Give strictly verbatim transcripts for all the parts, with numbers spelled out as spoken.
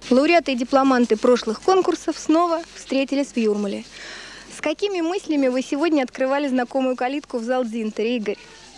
Лауреаты и дипломанты прошлых конкурсов снова встретились в Юрмале. С какими мыслями вы сегодня открывали знакомую калитку в зал Дзинтера, Игорь?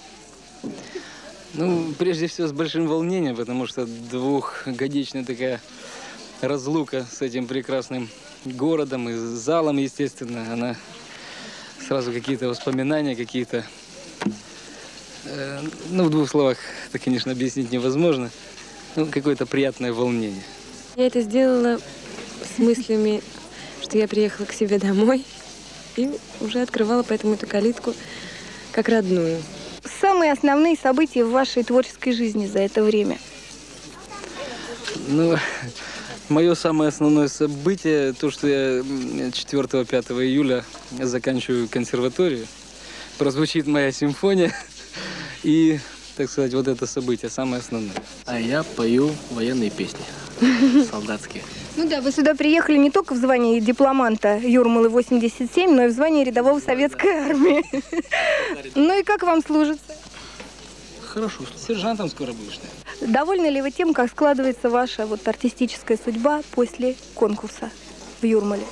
Ну, прежде всего, с большим волнением, потому что двухгодичная такая разлука с этим прекрасным городом и залом, естественно, она сразу какие-то воспоминания, какие-то, э, ну, в двух словах это, конечно, объяснить невозможно, ну, какое-то приятное волнение. Я это сделала с мыслями, что я приехала к себе домой и уже открывала поэтому эту калитку как родную. Самые основные события в вашей творческой жизни за это время? Ну, мое самое основное событие, то, что я четвёртого-пятого июля заканчиваю консерваторию, прозвучит моя симфония, и, так сказать, вот это событие самое основное. А я пою военные песни, солдатские. Ну да, вы сюда приехали не только в звании дипломанта Юрмалы восемьдесят семь, но и в звании рядового советской армии. Ну и как вам служится? Хорошо, сержантом скоро будешь. Довольны ли вы тем, как складывается ваша вот артистическая судьба после конкурса в Юрмале?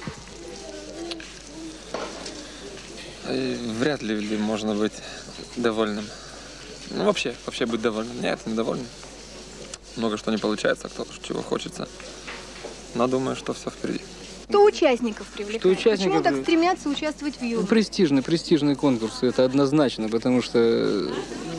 Вряд ли ли можно быть довольным. Ну, вообще, вообще быть довольным. Нет, недовольным. Много что не получается, кто чего хочется. Но думаю, что все впереди. Что участников привлекает? Что участников... Почему так стремятся участвовать в Юрмале? Ну, престижный, престижный конкурс, это однозначно, потому что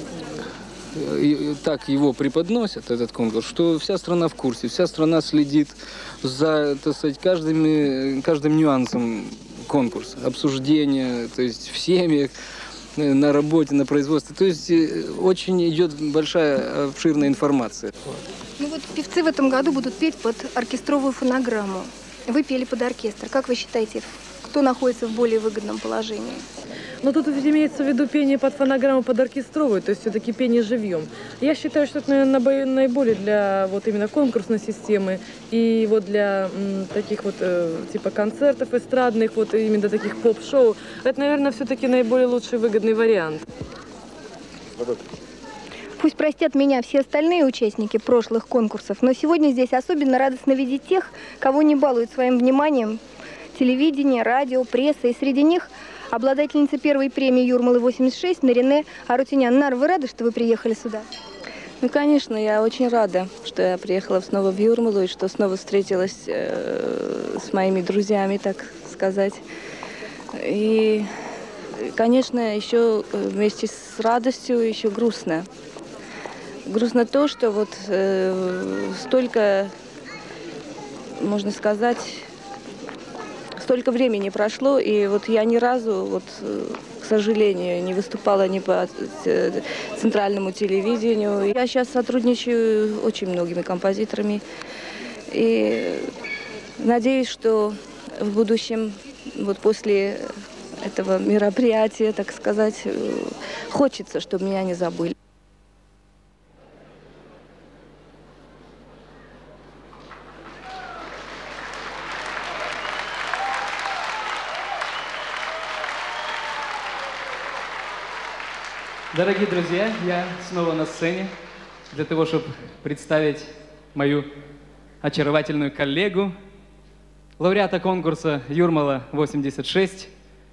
так его преподносят, этот конкурс, что вся страна в курсе, вся страна следит за, так сказать, каждым, каждым нюансом конкурса, обсуждения, то есть в семьях, на работе, на производстве. То есть очень идет большая, обширная информация. Ну вот певцы в этом году будут петь под оркестровую фонограмму. Вы пели под оркестр. Как вы считаете, кто находится в более выгодном положении? Но тут имеется в виду пение под фонограмму, под оркестровую, то есть все-таки пение живьем. Я считаю, что это, наверное, наиболее для вот именно конкурсной системы и вот для м, таких вот э, типа концертов эстрадных, вот именно таких поп-шоу. Это, наверное, все-таки наиболее лучший выгодный вариант. Пусть простят меня все остальные участники прошлых конкурсов, но сегодня здесь особенно радостно видеть тех, кого не балуют своим вниманием телевидение, радио, пресса. И среди них обладательница первой премии Юрмалы восемьдесят шесть Нарине Арутюнян. Нар, вы рады, что вы приехали сюда? Ну, конечно, я очень рада, что я приехала снова в Юрмалу и что снова встретилась э, с моими друзьями, так сказать. И, конечно, еще вместе с радостью еще грустно. Грустно то, что вот э, столько, можно сказать, столько времени прошло, и вот я ни разу, вот, к сожалению, не выступала ни по центральному телевидению. Я сейчас сотрудничаю очень многими композиторами, и надеюсь, что в будущем, вот после этого мероприятия, так сказать, хочется, чтобы меня не забыли. Дорогие друзья, я снова на сцене для того, чтобы представить мою очаровательную коллегу, лауреата конкурса Юрмала восемьдесят шесть.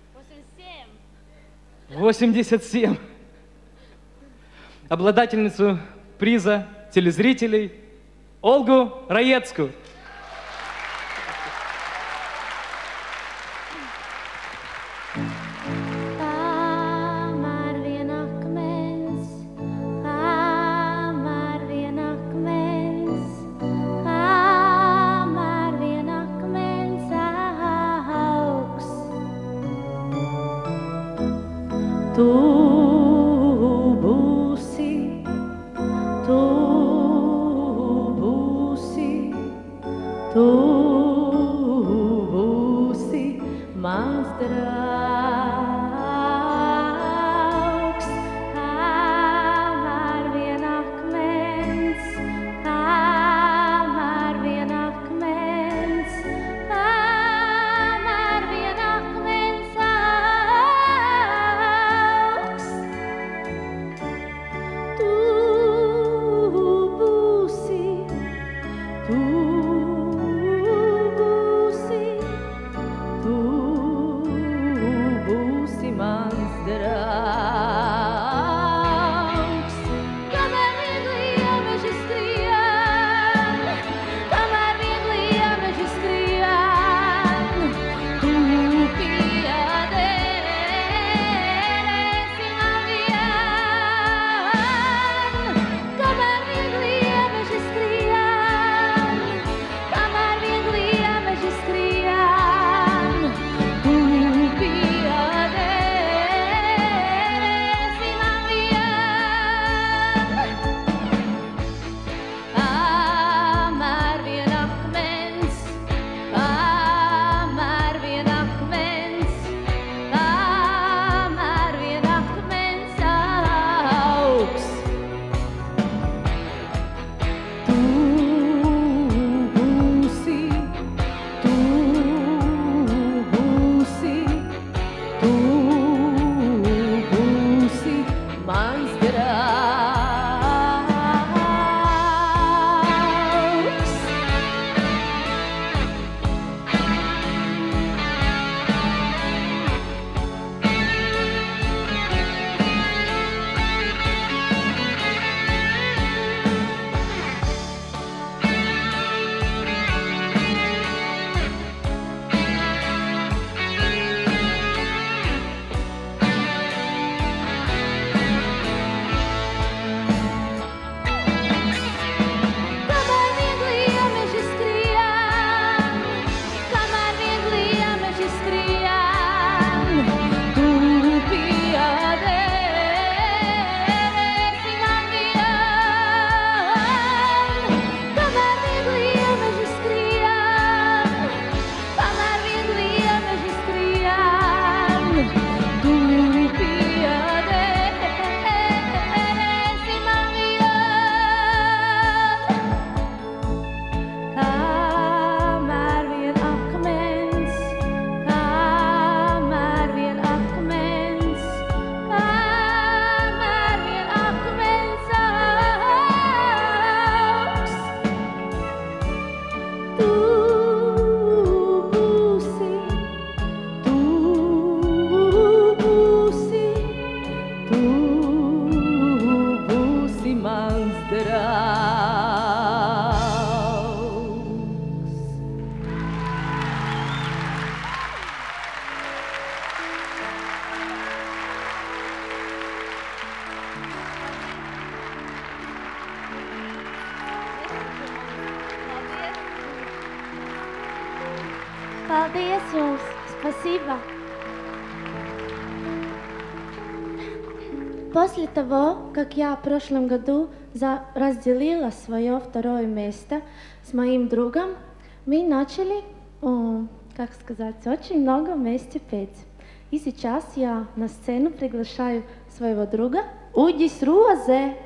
восемьдесят семь. Обладательницу приза телезрителей Ольгу Раецкую. Tu Paldies jums! Спасибо! После того, как я в прошлом году за... разделила свое второе место с моим другом, мы начали, о, как сказать, очень много вместе петь. И сейчас я на сцену приглашаю своего друга Удис Руазе.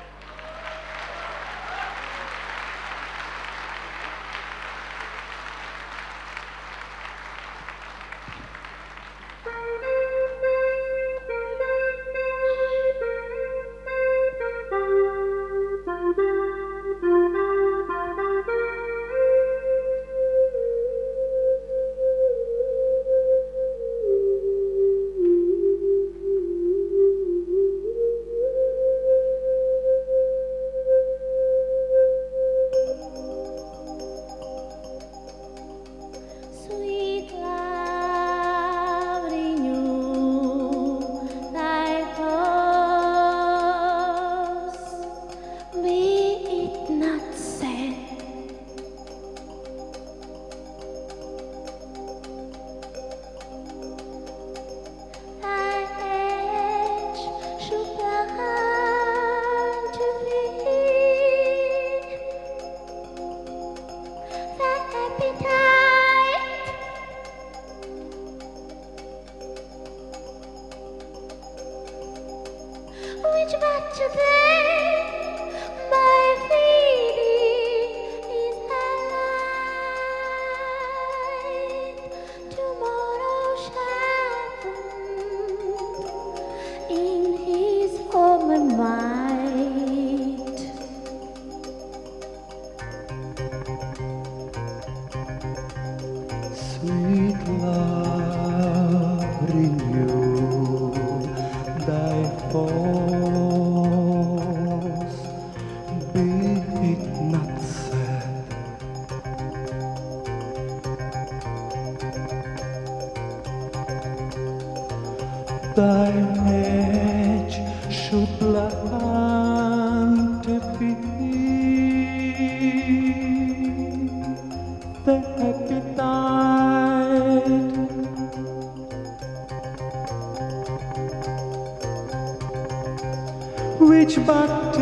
Which but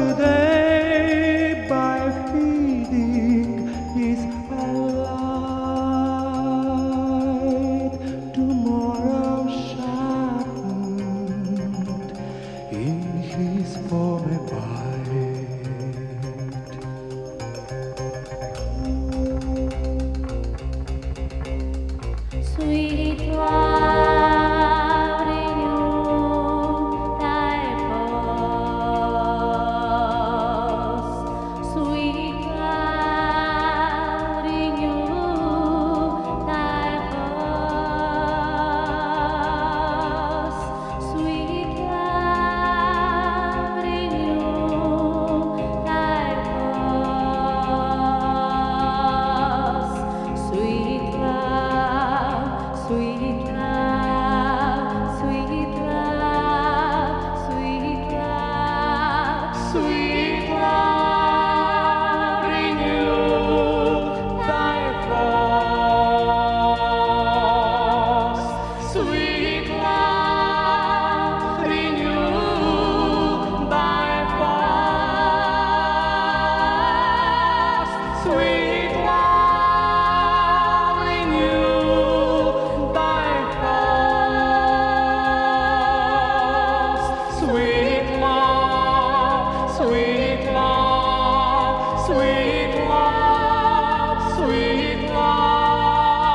today by feeding is alive, tomorrow sharpened in his former bite. Sweet love in you, thy voice. Sweet love in you, thy voice. Sweet love in you, thy voice. Sweet love, sweet love, sweet love, sweet love, sweet love in you, thy voice. Sweet love in you, thy voice. Sweet love in you, thy voice. Sweet love, sweet love, sweet love, sweet love.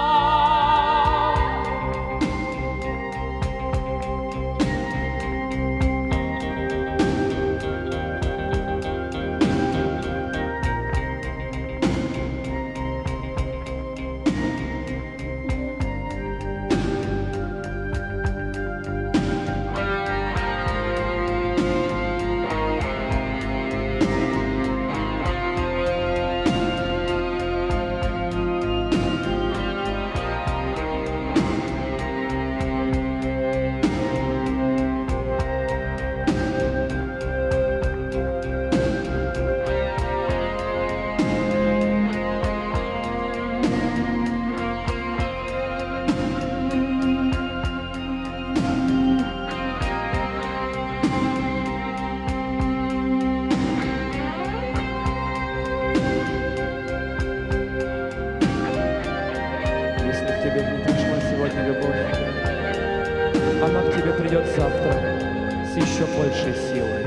еще большей силой.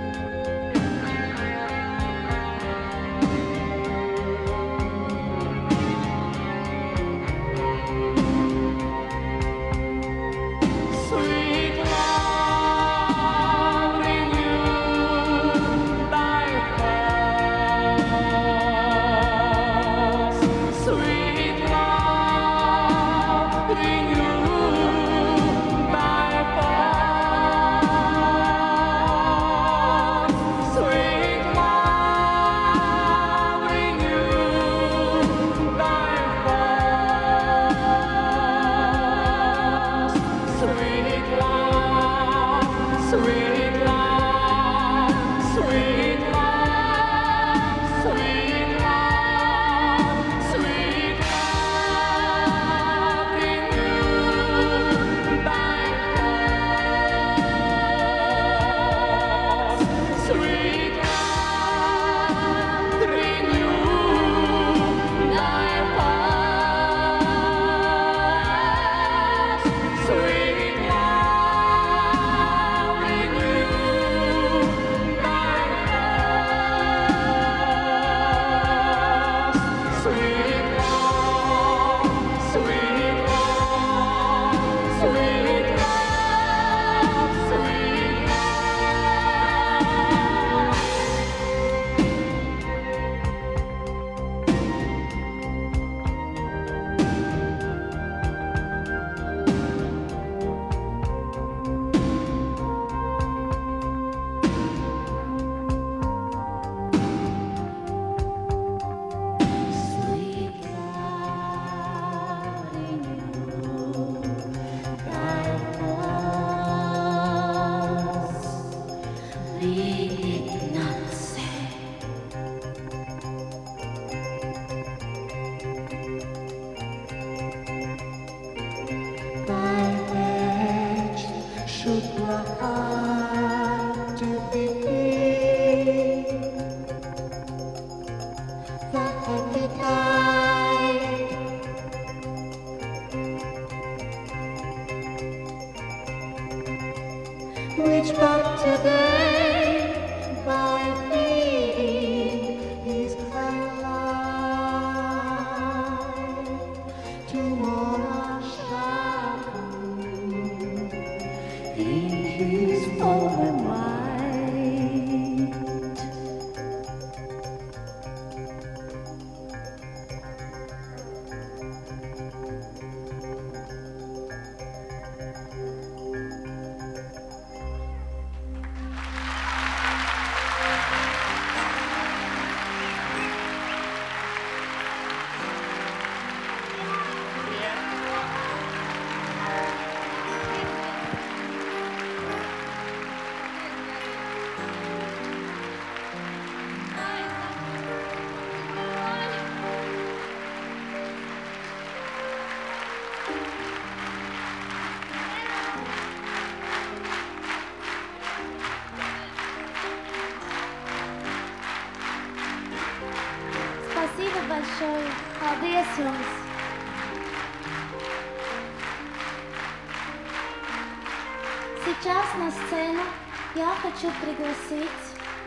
Reach back today by feeding his alive. Tomorrow shall in his own might. Спасибо большое. Paldies jums. Сейчас на сцену я хочу пригласить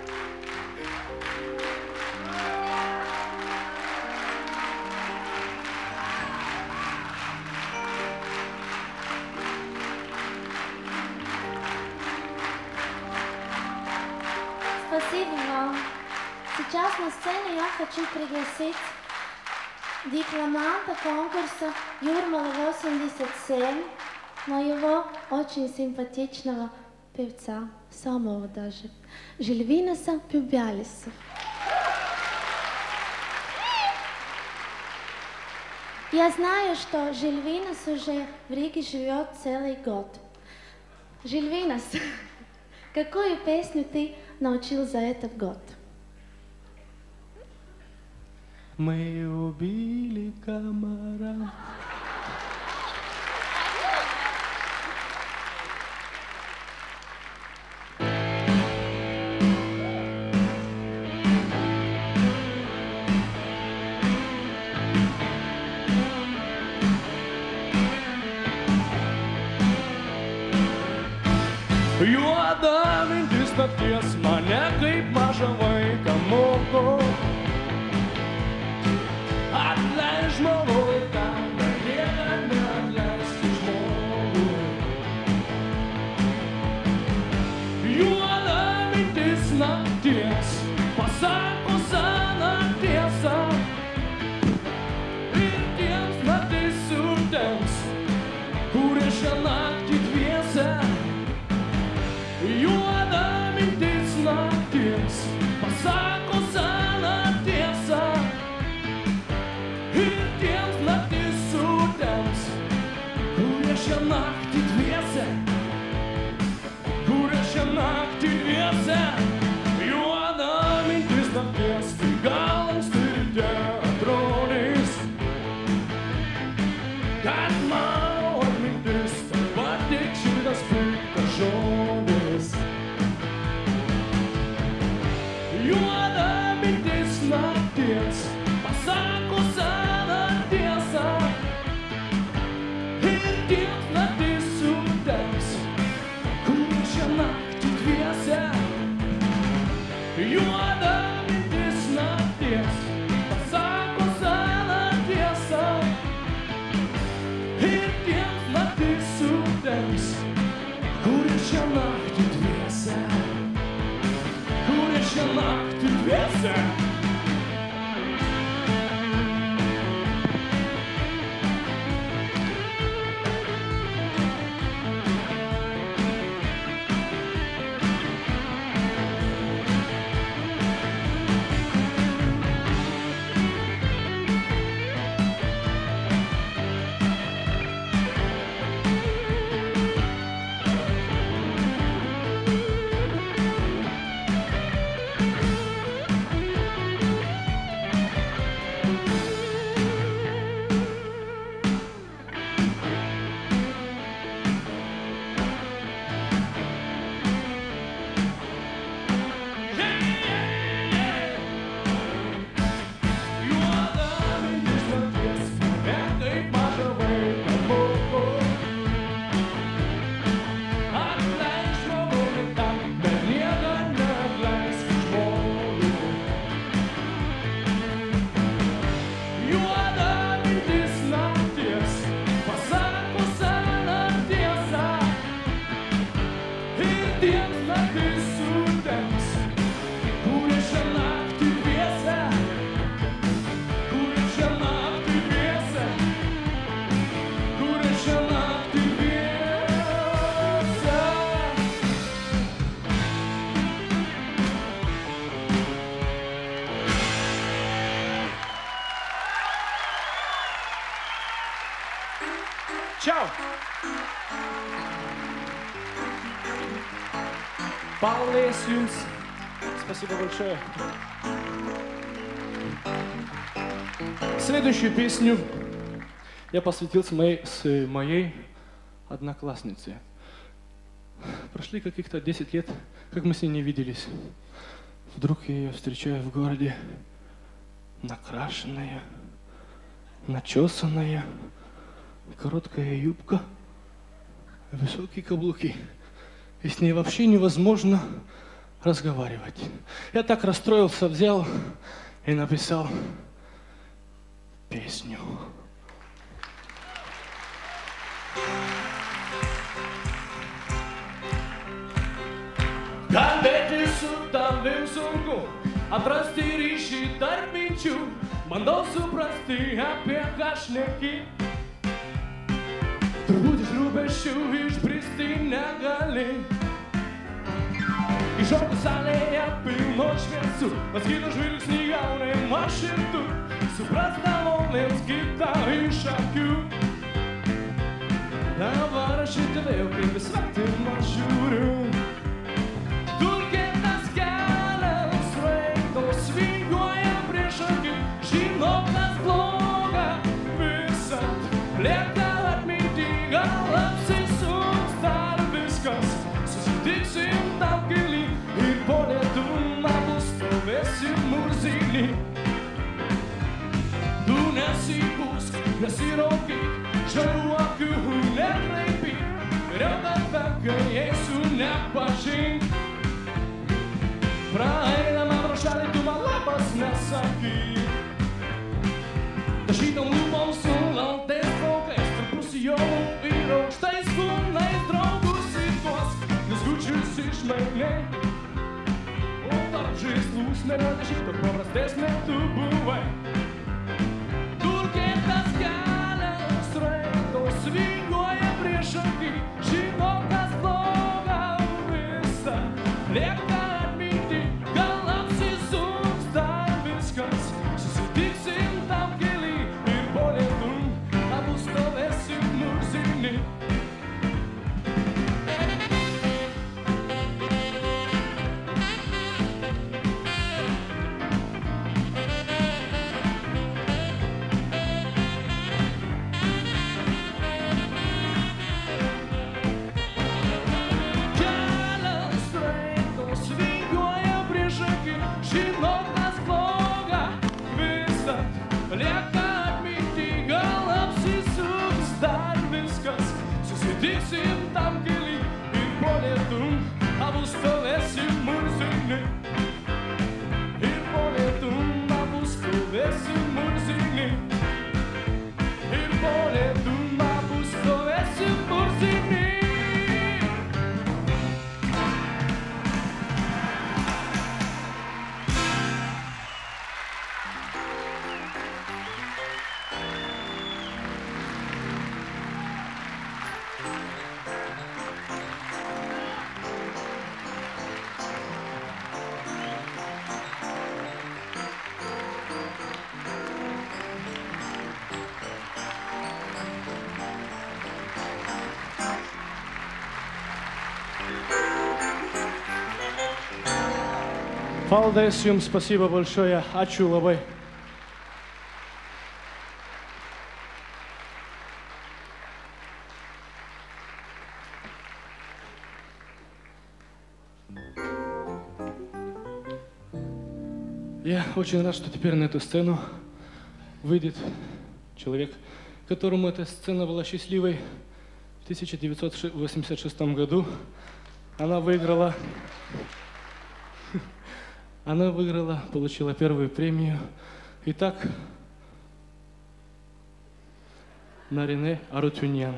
Спасибо вам. Сейчас на сцену я хочу пригласить дипломанта конкурса Юрмала восемьдесят семь, моего очень симпатичного певца, самого даже, Žilvinas Pubjalis. Я знаю, что Žilvinas уже в Риге живет целый год. Žilvinas, какую песню ты научил за этот год? Мы убили комара. Juoda mintis nakties mane kaip mažą vaiką moko. Atleisk žmogui, tam niekada neatleisti žmogui. Juoda mintis nakties pasako seną tiesą. Ir tiems naktis sutems, kurie šią naktį dviese. Juoda mintis nakties pasako seną tiesą. Ir tiems naktis sutems, kurie šią naktį dviese. Kurie šią naktį dviese. Juoda mintis nakties, tai gal anksti ryte atrodys, kad mano atmintis taip pat tik šitas piktas žodis. Juoda mintis nakties pasako seną tiesą. Ir tiems naktis sutems, kurie šią naktį dviese. Juoda mintis nakties pasako seną tiesą. Ir tiems naktis sutems, kurie šią naktį dviese. Kurie šią naktį dviese. Чао! Paldies jums! Спасибо большое! Следующую песню я посвятил с моей, с моей однокласснице. Прошли каких-то десять лет, как мы с ней не виделись. Вдруг я ее встречаю в городе, накрашенная, начесанная, короткая юбка, высокие каблуки. И с ней вообще невозможно разговаривать. Я так расстроился, взял и написал песню. Kāpēc tam vilsunku atrastīrīši darbiņu, man nav suprasti apie kažneki. Turbūt iš rūpesčių išbristi negali. Iš šoku salėje pilno šviesų, paskito žvilgsnį jaunai mašintų, suprasdavomės kitą iš akių. Dabar aš į tave jau kaip į svetimą žiūriu. Tu nesipūsk, nesiraukyk, žaru akių nekraipyk, Вперед атака, Jesús не пожин. Правильно мы обращали, думала баснасаки. Защитом лупом сулал десpoca, Estropusión y rosta es una estrogus y dos. Не скучишь меня. Отторжи слух, смерть, защита, образ, десме tu бувай. Туркета скаля, стрейто, свигоя пришаги, Широка слога виса, легко отмити, галапси сук, стай вискас, сиситиксин там гели, и более дум, а пустовеси мурзини. Paldies jums, спасибо большое, ačiū labai. Я очень рад, что теперь на эту сцену выйдет человек, которому эта сцена была счастливой в тысяча девятьсот восемьдесят шестом году. Она выиграла... Она выиграла, получила первую премию. Итак, Нарине Арутюнян.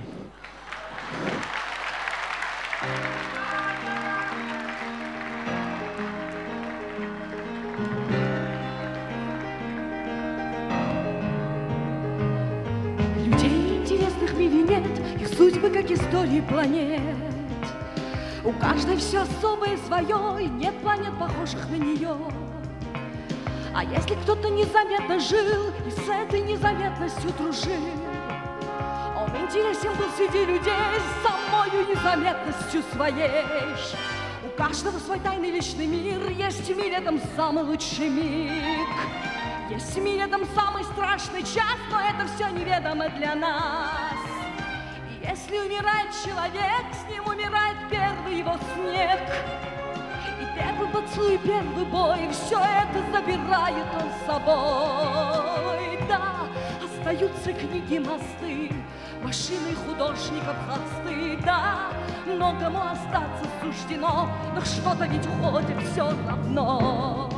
Людей интересных в мире нет, их судьбы как истории планет. У каждой все особое свое, и нет планет, похожих на нее. А если кто-то незаметно жил и с этой незаметностью дружил, он интересен был среди людей самою незаметностью своей. У каждого свой тайный личный мир, есть в мире там самый лучший миг. Есть в мире там самый страшный час, но это все неведомо для нас. Если умирает человек, с ним умирает первый его снег. И первый поцелуй, первый бой, все это забирает он с собой. Да, остаются книги, мосты, машины художников, холсты. Да, многому остаться суждено, но что-то ведь уходит все равно.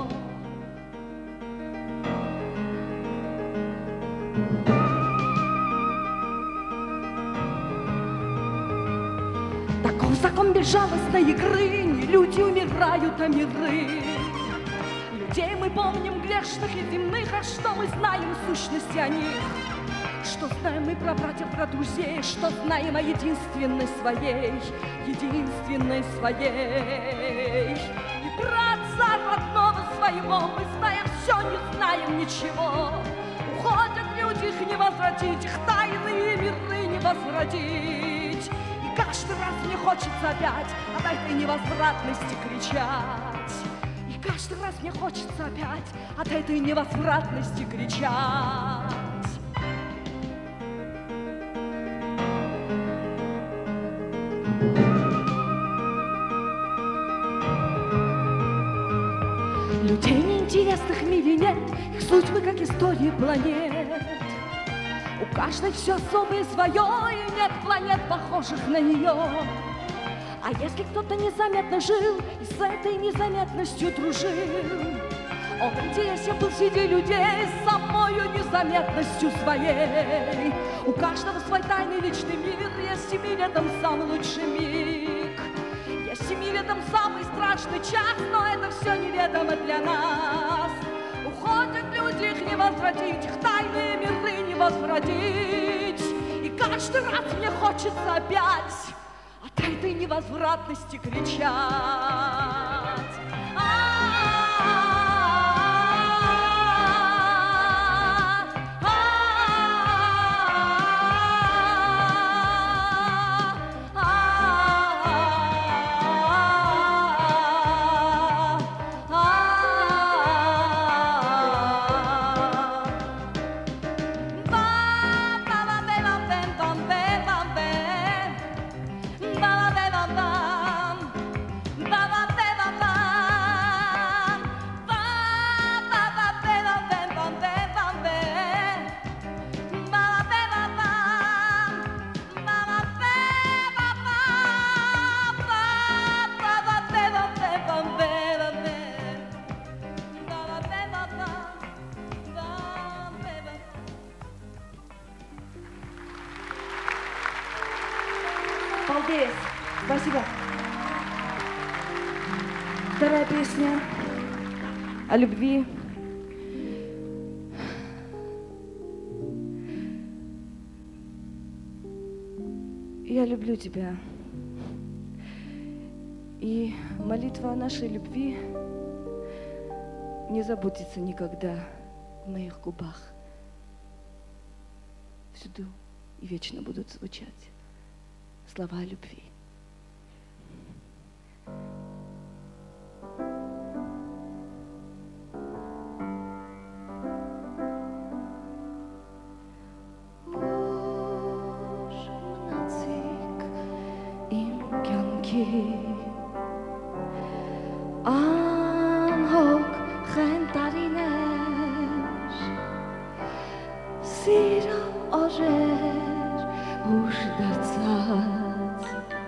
Закон безжалостной игры, не люди умирают, а миры. Людей мы помним грешных и земных, а что мы знаем в сущности о них? Что знаем мы про братьев, про друзей, что знаем о единственной своей, единственной своей. И про отца родного своего мы знаем все, не знаем ничего. Уходят люди, их не возвратить, их тайные миры не возвратить. Каждый раз мне хочется опять об этой невозвратности кричать. И каждый раз мне хочется опять от этой невозвратности кричать. Людей неинтересных в мире нет, их судьбы как истории планет. У каждой все особое свое, и нет планет, похожих на нее. А если кто-то незаметно жил и с этой незаметностью дружил, он интересен был среди людей самою незаметностью своей. У каждого свой тайный личный мир, есть и мир этом самый лучший миг. Есть и мир этом самый страшный час, но это все неведомо для нас. Уходят люди, их не возвратить, их тайные миры не возвратить. И каждый раз мне хочется опять от этой невозвратности кричать. Балдес. Спасибо. Вторая песня о любви. Я люблю тебя. И молитва о нашей любви не забудется никогда в моих губах. Всюду и вечно будут звучать слова о любви. Անհոգ խենտարիներ, սիրո օրեր ուշ դարձած,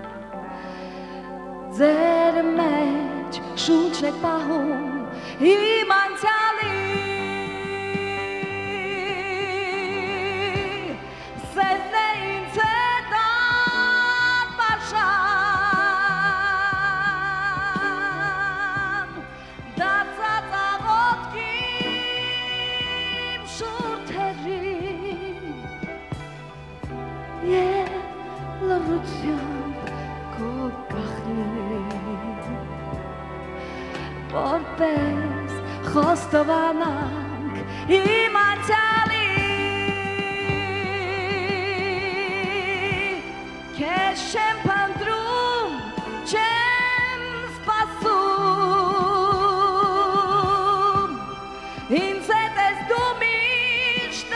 ձեր մեջ շունչն եք պահում իմ անցյալի, սերն է ինձ հետ անպաշար, որպես խոստովանանք իմ անցյալի, քեզ չեմ փնտրում, չեմ սպասում, ինձ հետ ես դու միշտ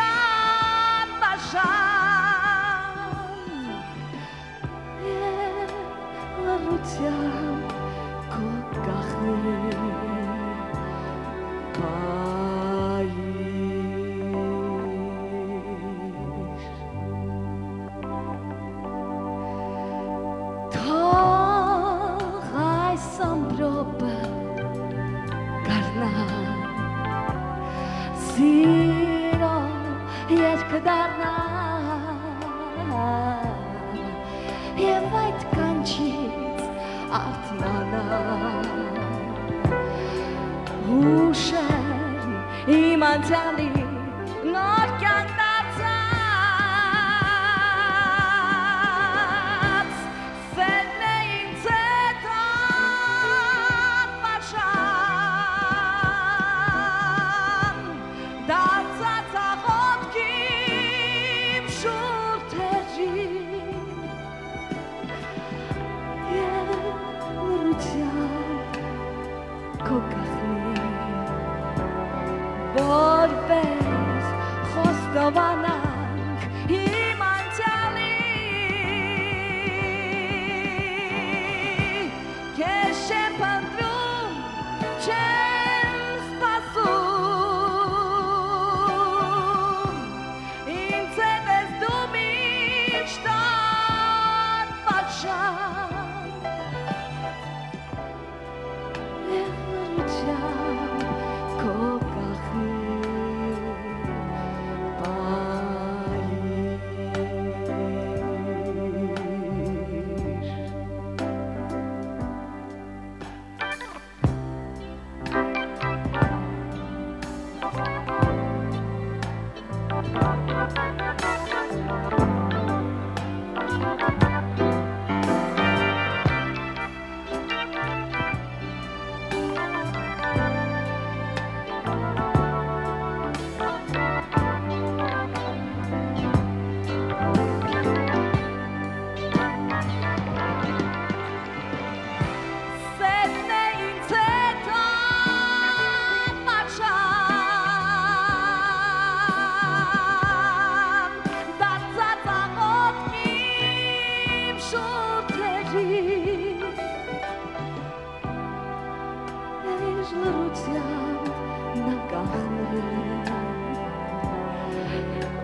անպաշան, և լռությամբ քո գաղտնի Սիրո երգը դառնա և այդ կանչից արթնանա հուշեր իմ անցյալի նոր կյանք դարձած սերն է ինձ հետ անպաշան դարձած աղոթքի իմ շուրթերին և լռությամբ քո գաղտնի որպես խոստովանանք իմ անցյալի քեզ չեմ փնտրում, չեմ սպասում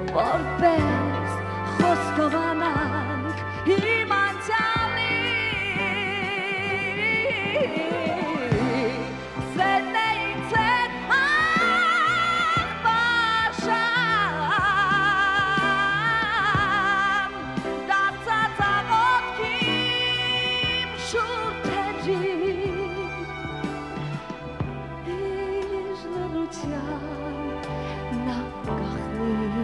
Որպես խոստովանանք իմ անցյալի Սերն է ինձ հետ անբաժան Դարձած աղոթքիմ շուրթերի Իր լռության նա գախնի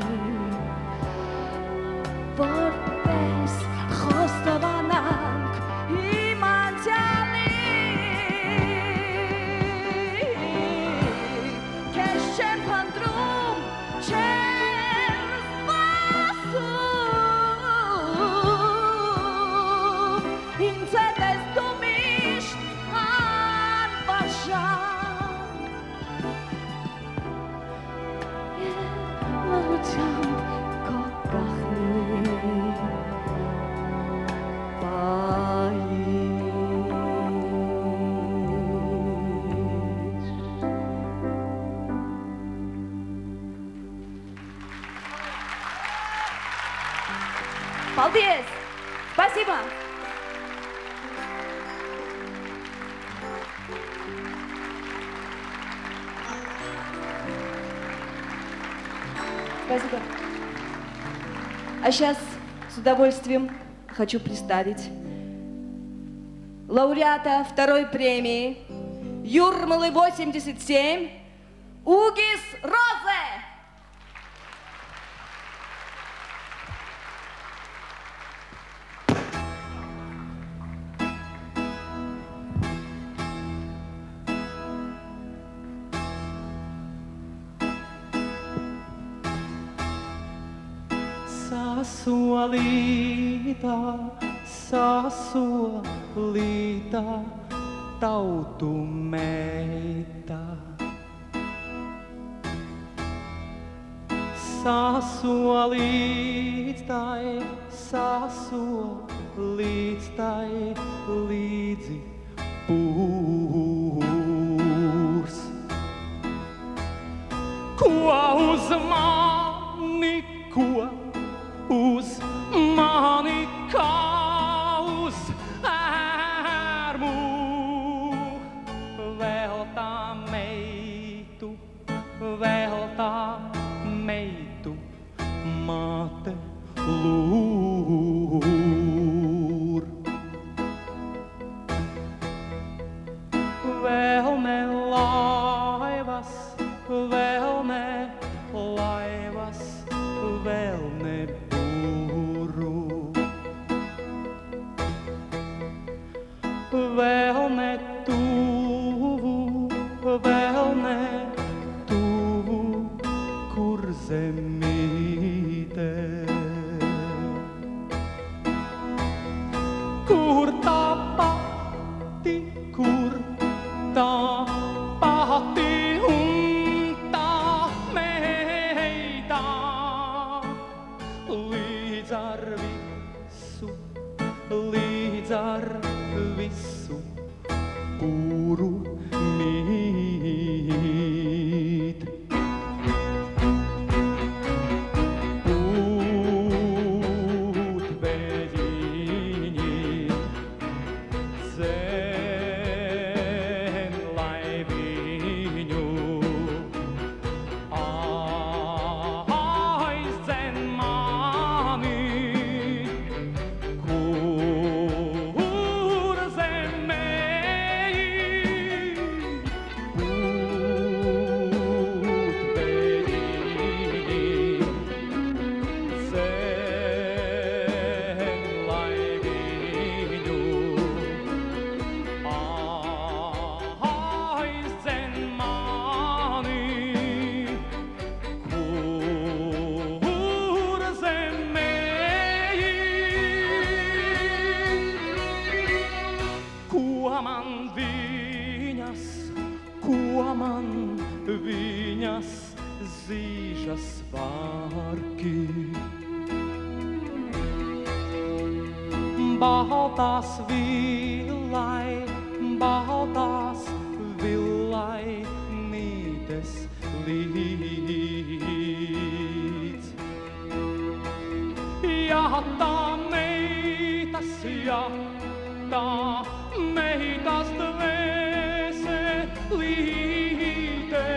Որպես խոստովանանք իմ անցյալի Քեզ չեմ փնտրում, չեմ սպասում Ինձ հետ ես դու միշտ անբաժան Լռությամբ քո գախնի Paldies! Спасибо! Спасибо. А сейчас с удовольствием хочу представить лауреата второй премии Юрмалы восемьдесят семь Угис Розе. Sasualita, sasualita, tautu meitä. Sasualita, sasualita, līdzi pūrs. Ko uz mani, ko uz mani kaus ērmu vēl tā meitu, vēl tā meitu māte lūr. Vēl ne laivas, vēl ne laivas, vēl ne vēl ne tuvu, vēl ne tuvu, kur zemīte. Kur tā pati, kur tā pati un tā meitā, līdz ar visu, līdz ar visu pūru mīt. Pūtveļiņi dzen, lai viņu aizdzen mani, kur viņas zīžas vārki. Baltās villai, baltās villai mītes līdz. jahtaa meitäs ja taa meitäs dvēsē līdē.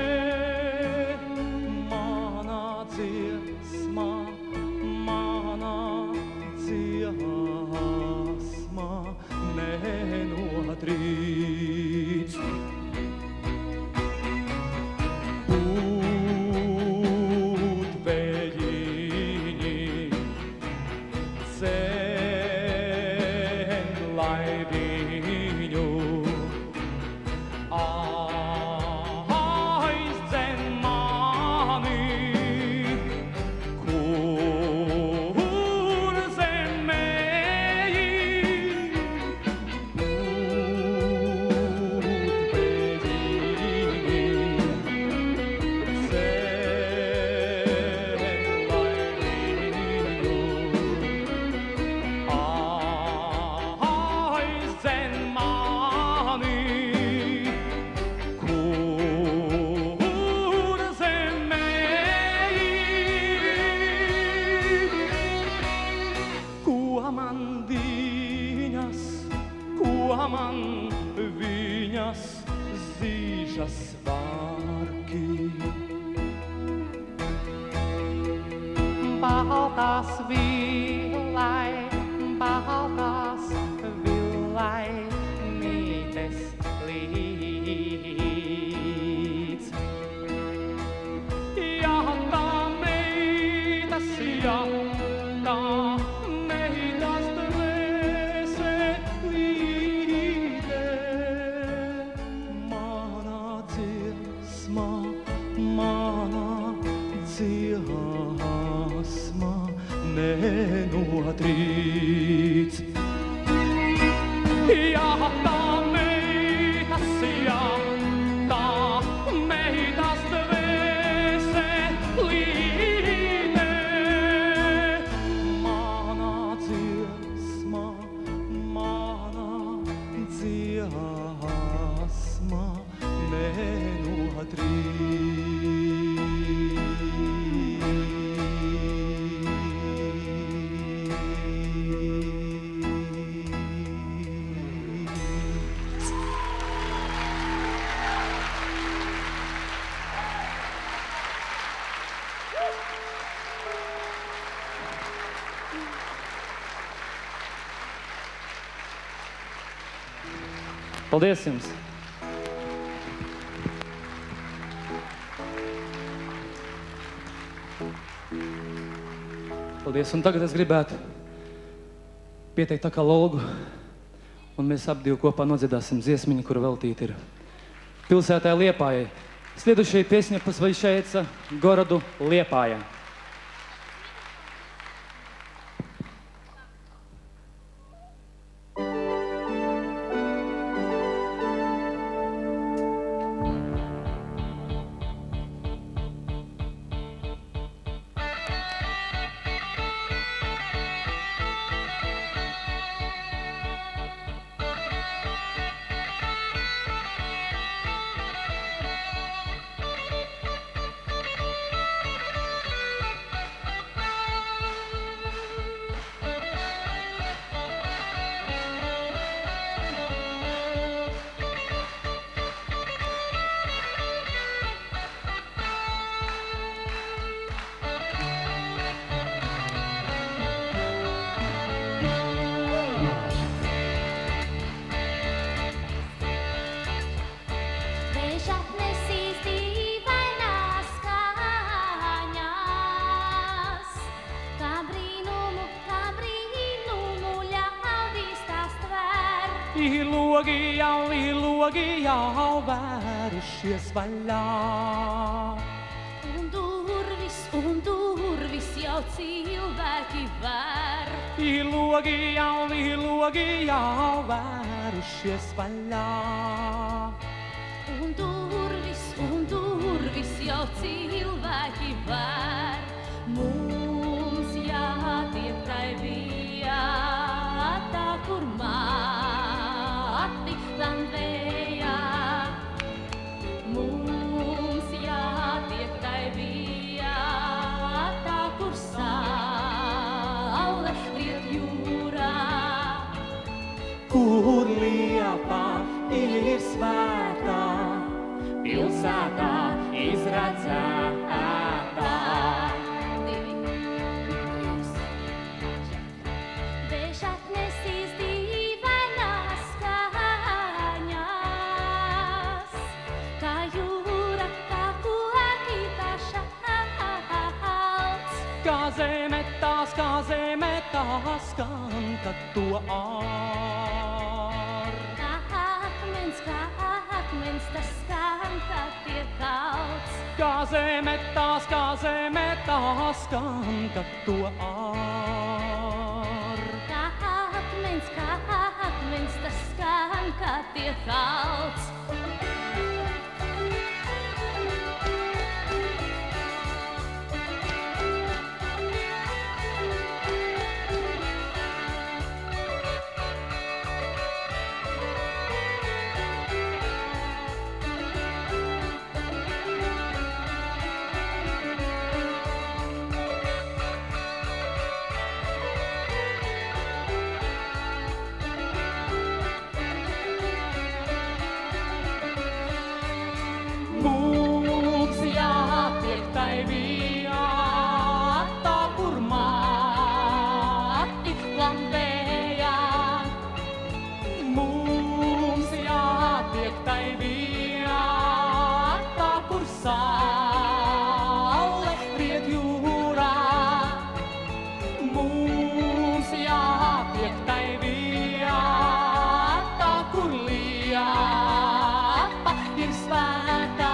Mana dziesma, mana dziesma nenotrīc. Baltas villai, baltas villai, mītes līdz. Jahtaa meitäs ja taa meitäs dvēsē līdē. Mana dziesma, mana dziesma nenotrīc. Jahtaa meitäs ja taa meitäs dvēsē līdē. Mana dziesma, mana dziesma nenotrīc. Paldies jums! Paldies, un tagad es gribētu pieteikt tā kā Lolgu, un mēs ap divi kopā nodziedāsim dziesmiņu, kuru veltīt ir pilsētai Liepājai. Следующая песня посвящается городу Liepāja. Logi jau, logi jau vērušies vaļā. Un durvis, un durvis jau cilvēki vēr. Logi jau, logi jau vērušies vaļā. Un durvis, un durvis jau cilvēki vēr. Mums jātiek tai vietā, kur māti landējā. Mums jātiek tai vietā, kur saule svētā pilsētā izredzētā. Vējš atnesīs dīvainās skaņas, kā jūra, kā koki, kā šalts. Kā zeme tās, kā zeme tās skan, kad to ār. Kā akmens, kā akmens, tas skan, kad tiek kalts. Kā zeme tās, kā zeme tās skan, kad to ār. Kā akmens, kā akmens, tas skan, kad tiek kalts. Mums jātiek tai vietā, kur māti lambēja. Mums jātiek tai vietā, kur saule riet jūrā. Mums jātiek tai vietā, kur liepa ir svētā.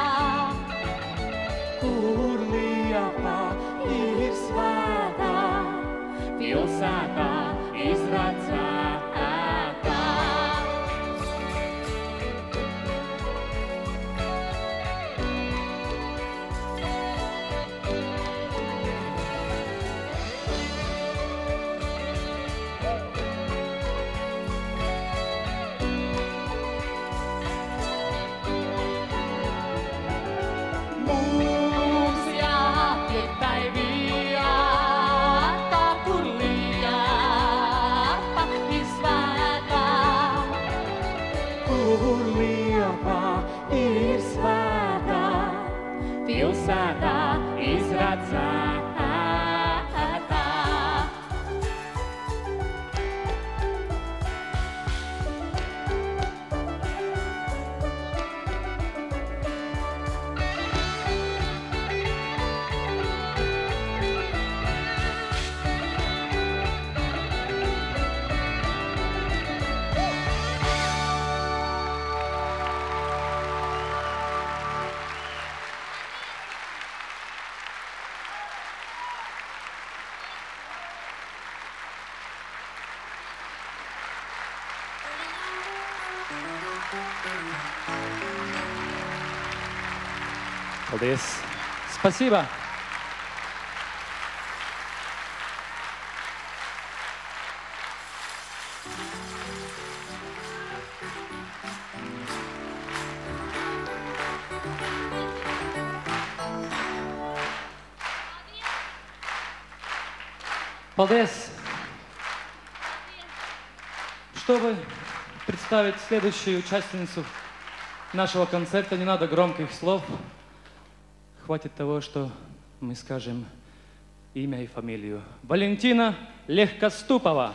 Kur liepa ir svētā, pilsētā izredzētā. Mums jātiek tai vietā, kur liepa ir svētā. Kur liepa ir svētā, pilsētā izredzētā. Paldies! Спасибо! Paldies! Чтобы представить следующую участницу нашего концерта, не надо громких слов. Хватит того, что мы скажем имя и фамилию. Валентина Легкоступова.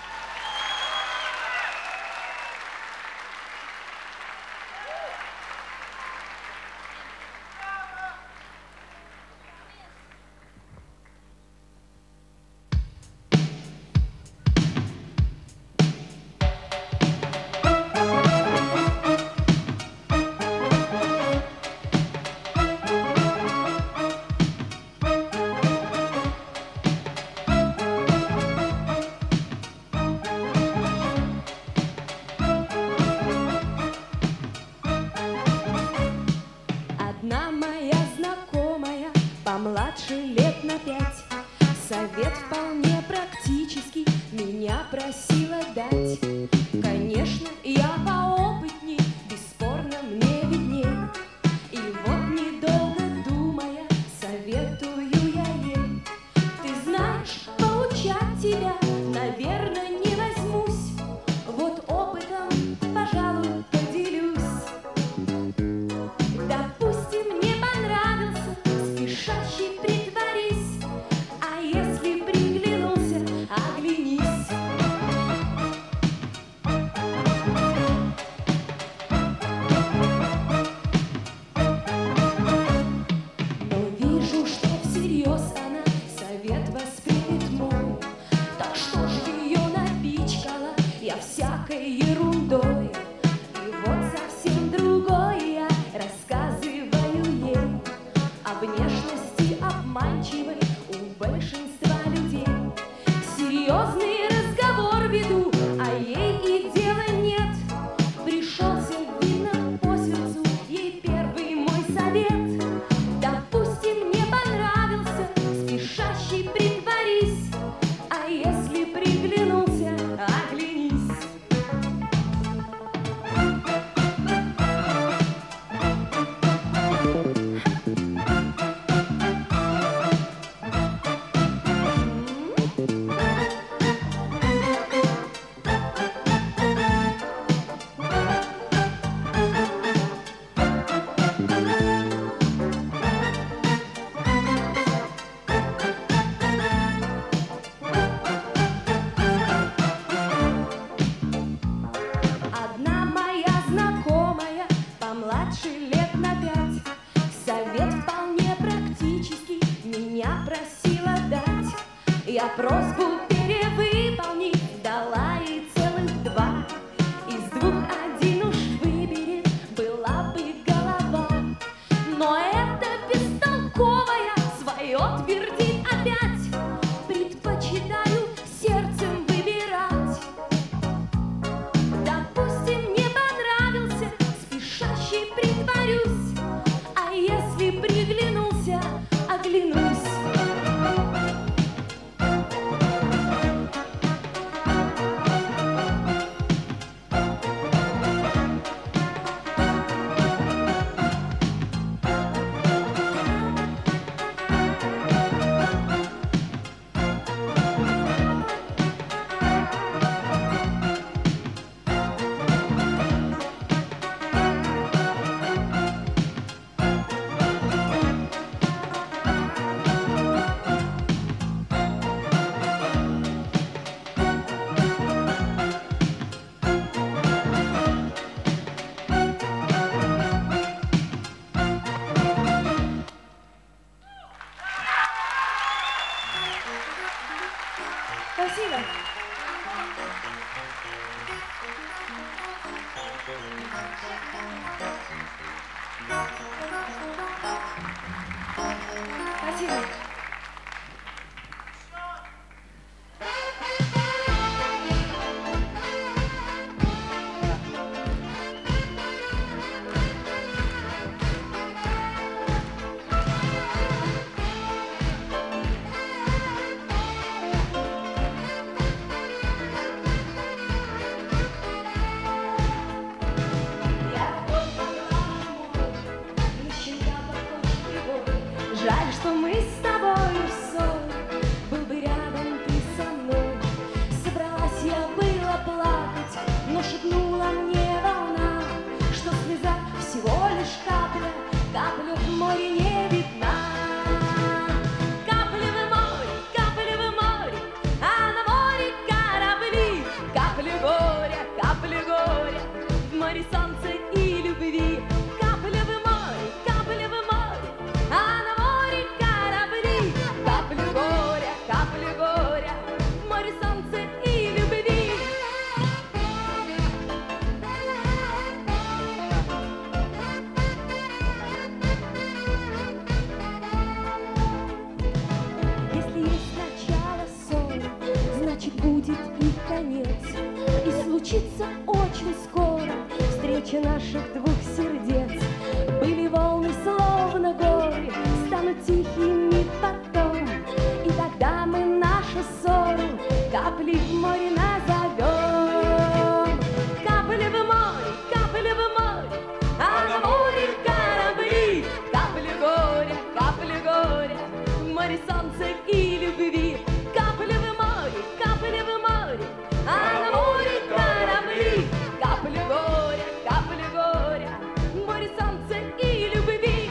помладше лет на пять. Совет вполне практический меня просила дать. Конечно, я поопытней, бесспорно мне видней. И вот, недолго думая, советую я ей: ты знаешь, поучать тебя, наверное, не возьмусь. Вот опытом, пожалуй, поделюсь. Я просьбу перевыполнить дала ей целых два. Из двух один уж выберет, была бы голова. Но это бестолковая свое твердит опять. Предпочитаю сердцем выбирать. Допустим, не понравился, спешащий притворюсь. А если приглянулся, оглянусь. Спасибо. Спасибо. Жаль, что мы с тобою в ссоре, был бы рядом ты со мной. Собралась я было плакать, но шепнула мне волна, что слеза всего лишь капля, капля в море не видна. Капли в море, капли в море, а на море корабли. Капли горя, капли горя, в море солнца и любви. Капли в море, капли в море, а на море корабли. Капли горя, капли горя, в море солнца и любви. Если есть начало ссоры, значит будет и конец. И случится очень скоро встреча наших двух сердец. Были волны словно горы, станут тихими потом. И тогда мы нашу ссору капли в море назовем. Капли в море, капли в море, а на море корабли. Капли горя, капли горя, в море солнца и любви. Капли в море, капли в море, а на море корабли. Капли горя, капли горя, в море солнца и любви.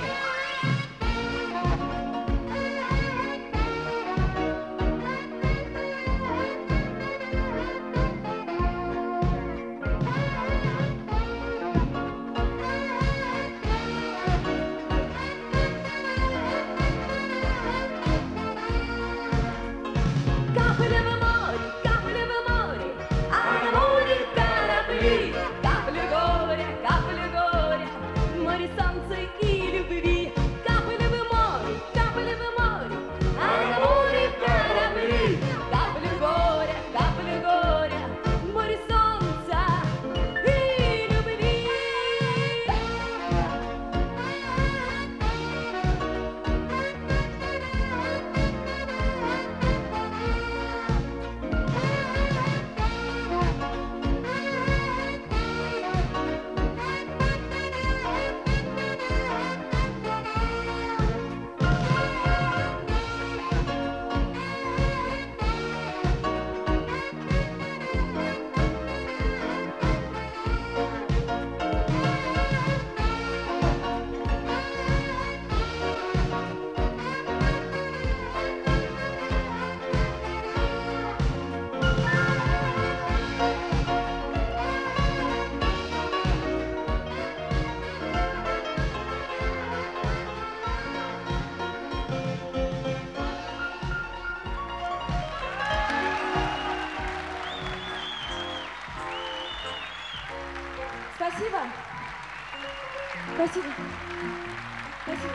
Спасибо. Спасибо.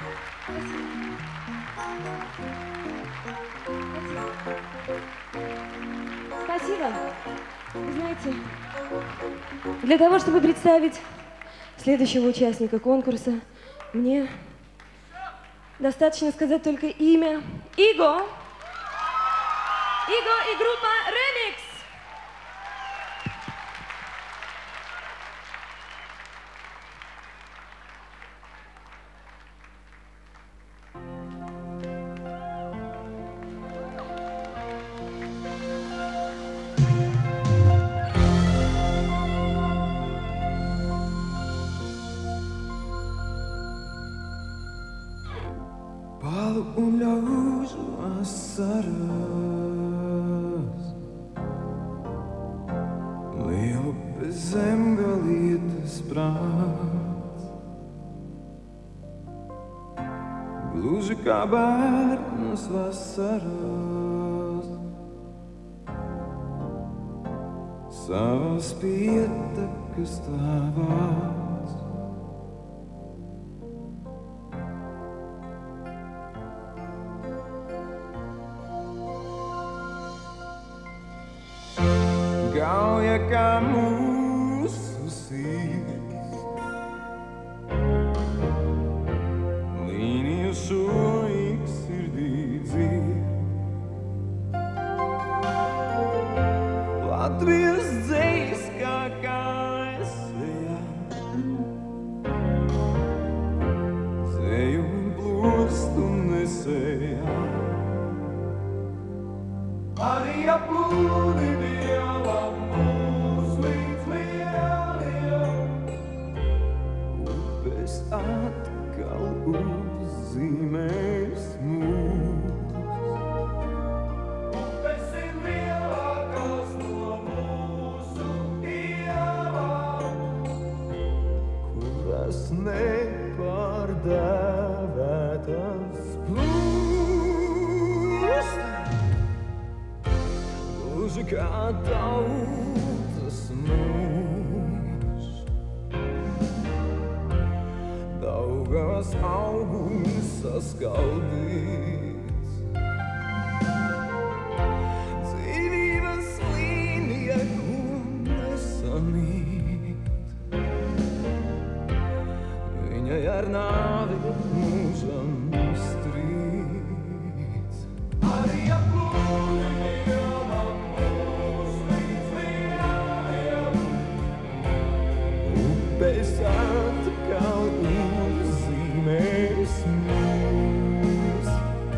Спасибо. Спасибо. Вы знаете, для того, чтобы представить следующего участника конкурса, мне достаточно сказать только имя Иго. Иго и группа «Ремикс». Un ļaužu asaras, lielu bez zemgalietes prāts, gluži kā bērnas vasaras, savas pietekas tavās. Gauja kā mūsu sirds, līniju šoik sirdī dzird. Latvijas dzejas kā kaisajā, zeju plūstu nesējā. Arī aplūdi Dievam mūs līdz lieliem, upes atkal uzzīmēs mūs. Upes ir lielākās no mūsu ielām, kuras nepārdēvētas plūst. Gluži kā tautas mūžs, Daugavas augums saskaldīts. Dzīvības līnija, ko nesamīt, viņai ar nāvi mūžam strīds. Arī aplūdi Dievam mūs līdz lieliem, upes atkal uzzīmēs mūs.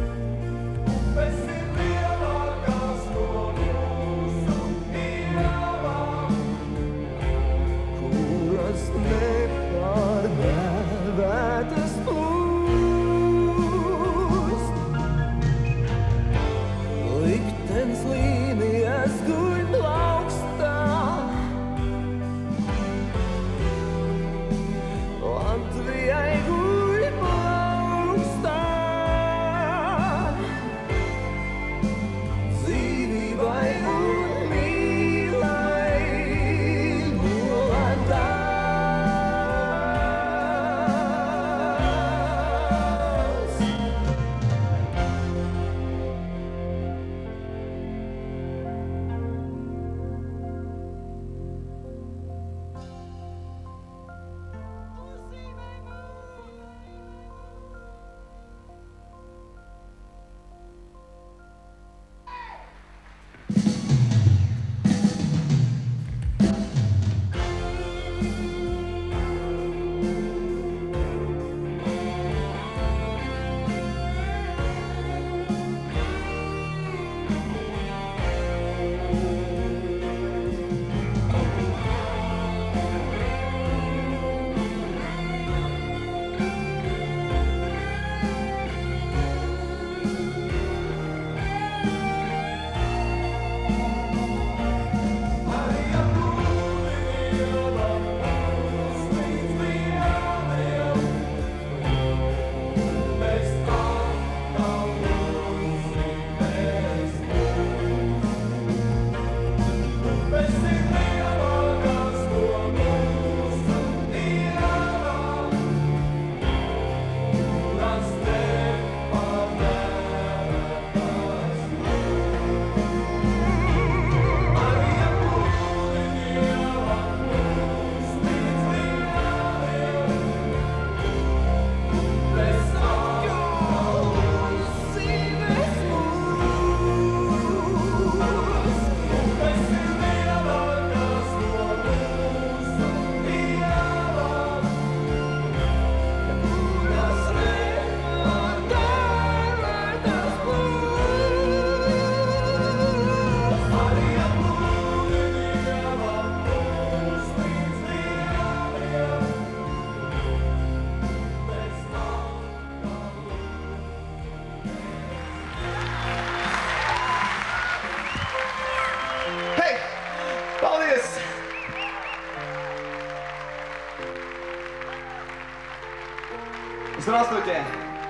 Здравствуйте.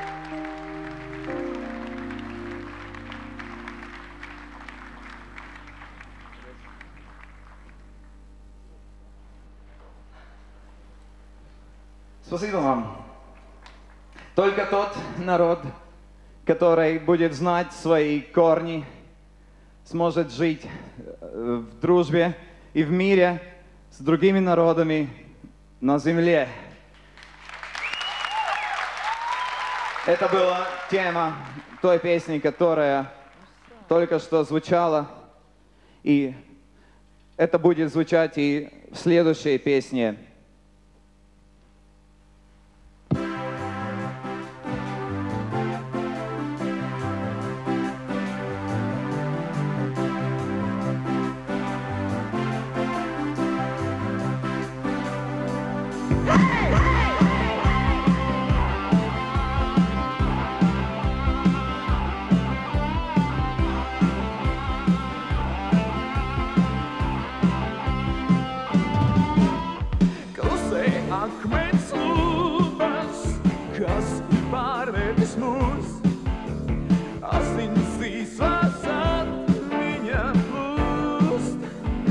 Спасибо вам. Только тот народ, который будет знать свои корни, сможет жить в дружбе и в мире с другими народами на земле. Это была тема той песни, которая только что звучала, и это будет звучать и в следующей песне. Akmens lūpas, kas pārvērtis mūs, asins īsās atmiņa plūst.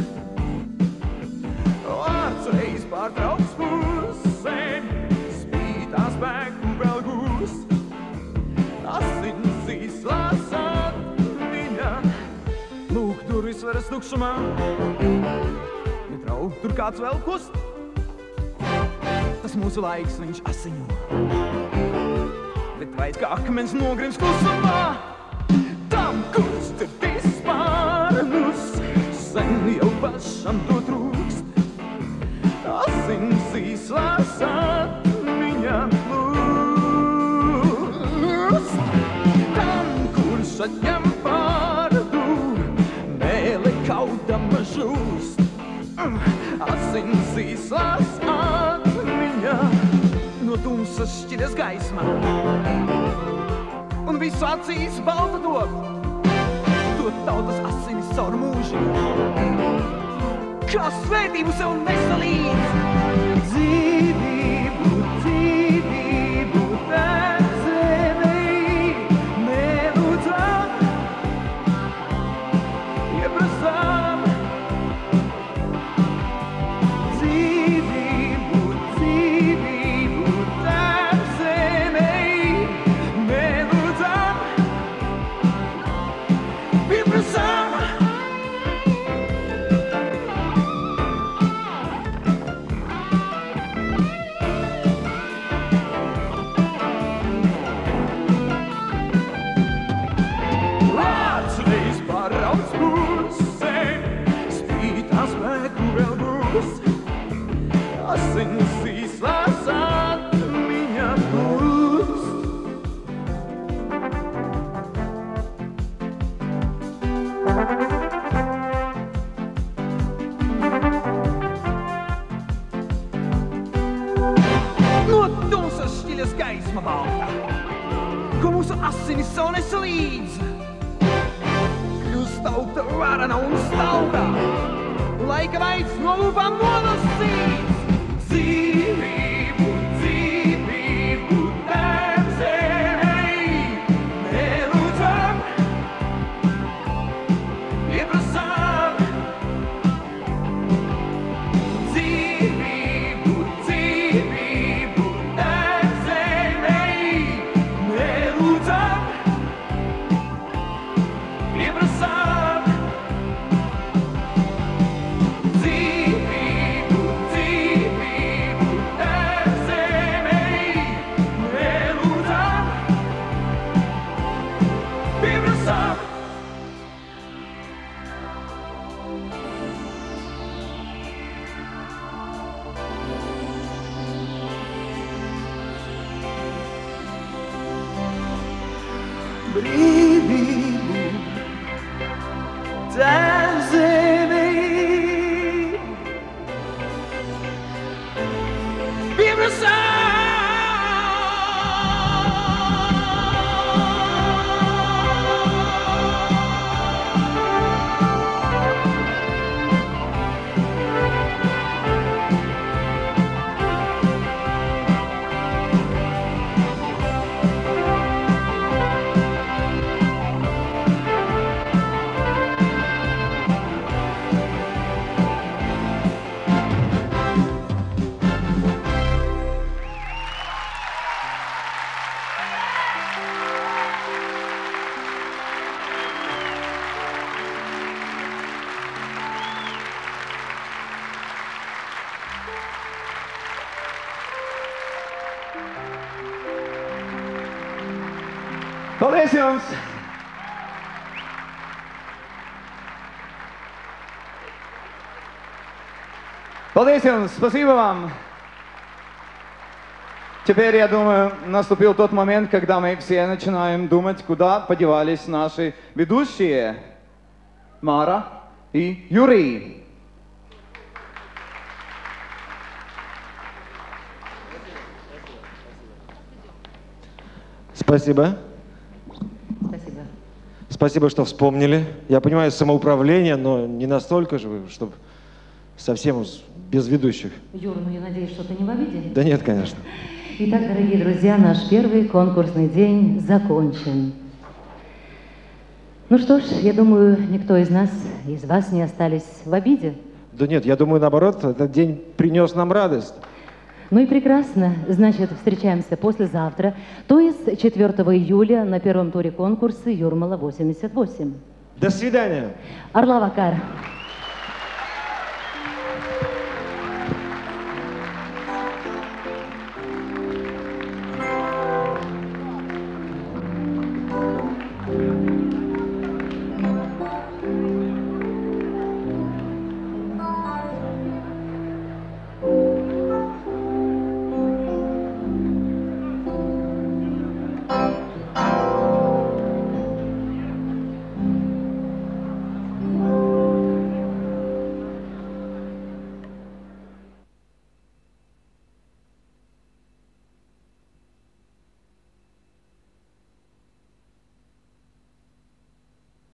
Vārds reiz pārtrauks pusēm, spītā spēku vēl gūst, asins īsās atmiņa. Lūk, durvis veras tukšumā, bet rau, tur kāds vēl kust. Tas mūsu laiks, viņš asiņo, bet vaids kā akmens nogrims klusumā. Tam, kurš dzirdīs spārnus, sen jau pašam to trūkst. Asins īslās atmiņā plūst. Tam, kurš atņem pārdu, mēli kaudama žūst. Asins īslās atmiņā no tumsas šķiras gaisma un visu acīs balta dod, dod tautas asinis caur mūžu, kā svētību sev nesa līdz. Dzīvību, dzīvību tēv zemei nelūdzam, ieprasām. Dzīvību, dzīvību tēv zemei nelūdzam, pieprasām. Vārds reiz pārauc pusēm, spītā spēku vēl būs. Asins īslās atmiņā plūst. No tumsas šķiļas gaisma balta, ko mūsu asinis sev nesa līdz. Kļūst tauta varana un stalta, laika veids no lūpām nolasīts. Dzīvību, dzīvību tēv zemei nelūdzam, pieprasām. Dzīvību, dzīvību tēv zemei nelūdzam, pieprasām. Dzīvību, dzīvību Paldies jums! Paldies jums! Спасибо вам! Теперь, я думаю, наступил тот момент, когда мы все начинаем думать, куда подевались наши ведущие Мара и Юрий. Спасибо. Спасибо. Спасибо, что вспомнили. Я понимаю, самоуправление, но не настолько же, чтобы совсем без ведущих. Юра, ну я надеюсь, что ты не в обиде? Да нет, конечно. Итак, дорогие друзья, наш первый конкурсный день закончен. Ну что ж, я думаю, никто из нас, из вас не остались в обиде. Да нет, я думаю, наоборот, этот день принес нам радость. Ну и прекрасно. Значит, встречаемся послезавтра, то есть четвёртого июля на первом туре конкурса «Юрмала восемьдесят восемь». До свидания. Арлавакар.